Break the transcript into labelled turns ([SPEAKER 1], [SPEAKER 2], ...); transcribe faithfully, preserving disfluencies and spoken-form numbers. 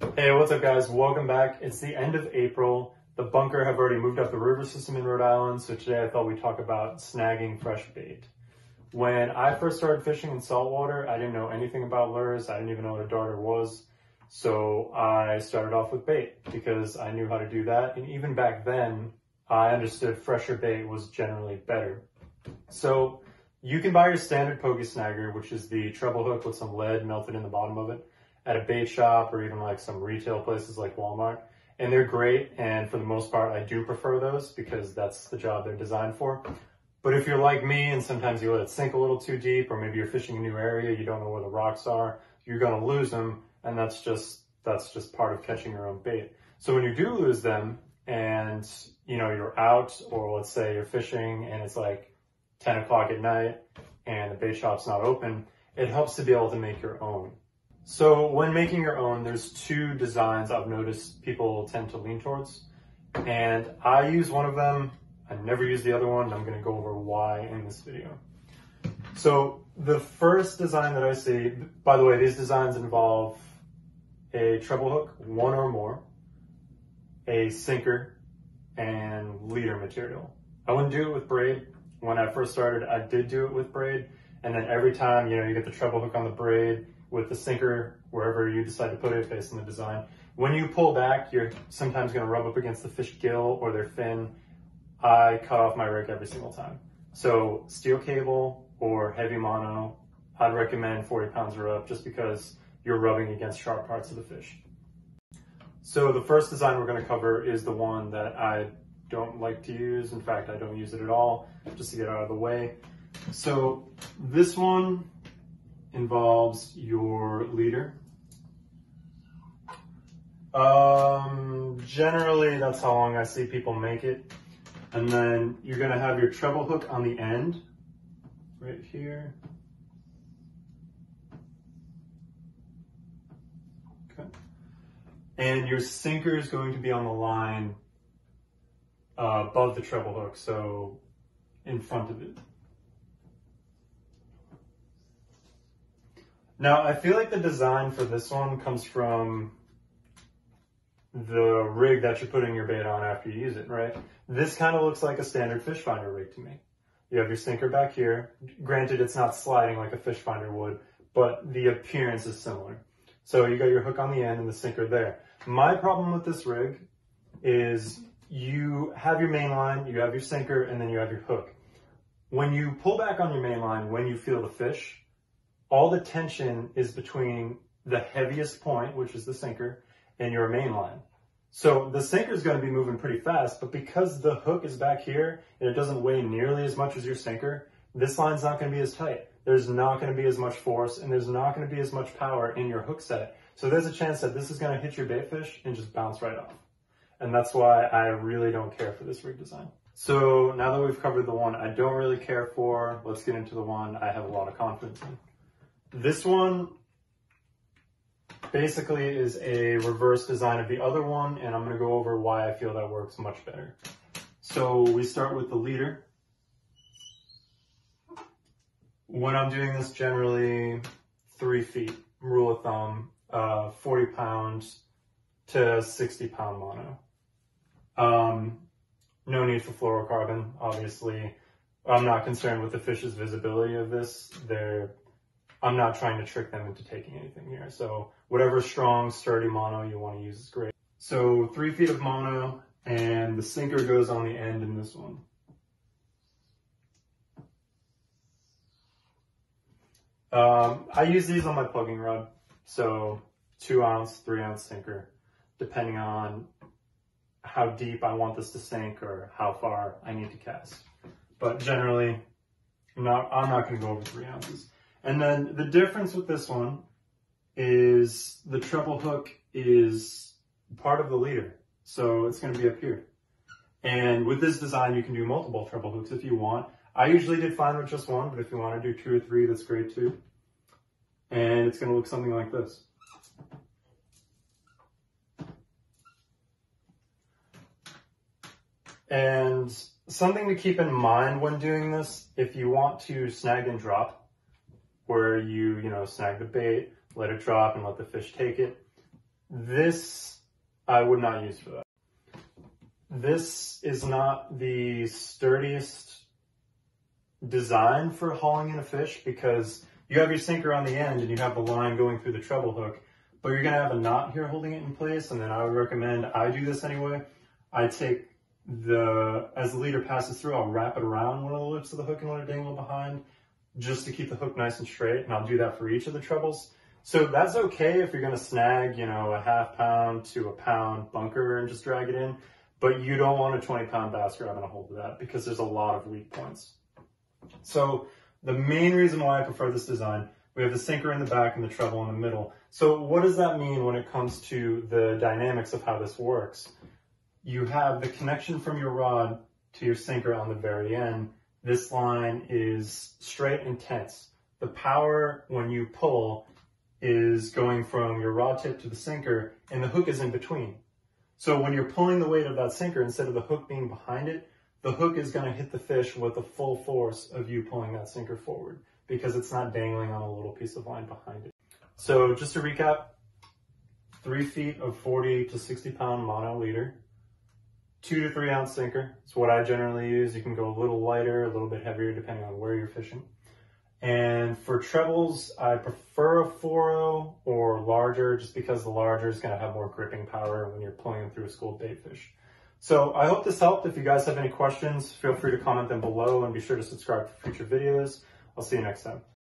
[SPEAKER 1] Hey, what's up guys? Welcome back. It's the end of April. The bunker have already moved up the river system in Rhode Island, so today I thought we'd talk about snagging fresh bait. When I first started fishing in saltwater, I didn't know anything about lures. I didn't even know what a darter was. So I started off with bait because I knew how to do that. And even back then, I understood fresher bait was generally better. So you can buy your standard pokey snagger, which is the treble hook with some lead melted in the bottom of it, at a bait shop or even like some retail places like Walmart. And they're great, and for the most part, I do prefer those because that's the job they're designed for. But if you're like me and sometimes you let it sink a little too deep, or maybe you're fishing a new area, you don't know where the rocks are, you're gonna lose them, and that's just that's just part of catching your own bait. So when you do lose them, and you know you're out, or let's say you're fishing and it's like ten o'clock at night and the bait shop's not open, it helps to be able to make your own. So when making your own, there's two designs I've noticed people tend to lean towards. And I use one of them. I never use the other one. I'm going to go over why in this video. So the first design that I see, by the way, these designs involve a treble hook, one or more, a sinker, and leader material. I wouldn't do it with braid. When I first started, I did do it with braid. And then every time, you know, you get the treble hook on the braid, with the sinker, wherever you decide to put it based on the design. When you pull back, you're sometimes going to rub up against the fish gill or their fin. I cut off my rig every single time. So steel cable or heavy mono, I'd recommend forty pounds or up just because you're rubbing against sharp parts of the fish. So the first design we're going to cover is the one that I don't like to use. In fact, I don't use it at all, just to get out of the way. So this one involves your leader. Um, generally, that's how long I see people make it. And then you're gonna have your treble hook on the end, right here. Okay. And your sinker is going to be on the line uh, above the treble hook, so in front of it. Now, I feel like the design for this one comes from the rig that you're putting your bait on after you use it, right? This kind of looks like a standard fish finder rig to me. You have your sinker back here. Granted, it's not sliding like a fish finder would, but the appearance is similar. So you got your hook on the end and the sinker there. My problem with this rig is you have your main line, you have your sinker, and then you have your hook. When you pull back on your main line, when you feel the fish, all the tension is between the heaviest point, which is the sinker, and your main line. So the sinker is going to be moving pretty fast, but because the hook is back here and it doesn't weigh nearly as much as your sinker, this line's not going to be as tight. There's not going to be as much force, and there's not going to be as much power in your hook set. So there's a chance that this is going to hit your bait fish and just bounce right off. And that's why I really don't care for this rig design. So now that we've covered the one I don't really care for, let's get into the one I have a lot of confidence in. This one basically is a reverse design of the other one, and I'm going to go over why I feel that works much better. So we start with the leader. When I'm doing this, generally three feet, rule of thumb, uh, forty pounds to sixty pound mono. Um, no need for fluorocarbon, obviously. I'm not concerned with the fish's visibility of this. They're I'm not trying to trick them into taking anything here. So whatever strong, sturdy mono you want to use is great. So three feet of mono, and the sinker goes on the end in this one. Um, I use these on my plugging rod. So two ounce, three ounce sinker, depending on how deep I want this to sink or how far I need to cast. But generally, I'm not, I'm not going to go over three ounces. And then the difference with this one is the treble hook is part of the leader. So it's going to be up here. And with this design, you can do multiple treble hooks if you want. I usually did fine with just one, but if you want to do two or three, that's great too. And it's going to look something like this. And something to keep in mind when doing this, if you want to snag and drop, where you, you know, snag the bait, let it drop and let the fish take it, This I would not use for that. This is not the sturdiest design for hauling in a fish because you have your sinker on the end and you have the line going through the treble hook, but you're going to have a knot here holding it in place. And then I would recommend, I do this anyway, I take the, as the leader passes through, I'll wrap it around one of the lips of the hook and let it dangle behind just to keep the hook nice and straight. And I'll do that for each of the trebles. So that's okay if you're going to snag, you know, a half pound to a pound bunker and just drag it in, but you don't want a twenty pound bass grabbing a hold of that because there's a lot of weak points. So the main reason why I prefer this design, we have the sinker in the back and the treble in the middle. So what does that mean when it comes to the dynamics of how this works? You have the connection from your rod to your sinker on the very end. This line is straight and tense. The power when you pull is going from your rod tip to the sinker, and the hook is in between. So when you're pulling the weight of that sinker, instead of the hook being behind it, the hook is going to hit the fish with the full force of you pulling that sinker forward because it's not dangling on a little piece of line behind it. So just to recap, three feet of forty to sixty pound mono leader, two to three ounce sinker. It's what I generally use. You can go a little lighter, a little bit heavier depending on where you're fishing. And for trebles, I prefer a four oh or larger just because the larger is going to have more gripping power when you're pulling them through a schooled bait fish. So I hope this helped. If you guys have any questions, feel free to comment them below and be sure to subscribe for future videos. I'll see you next time.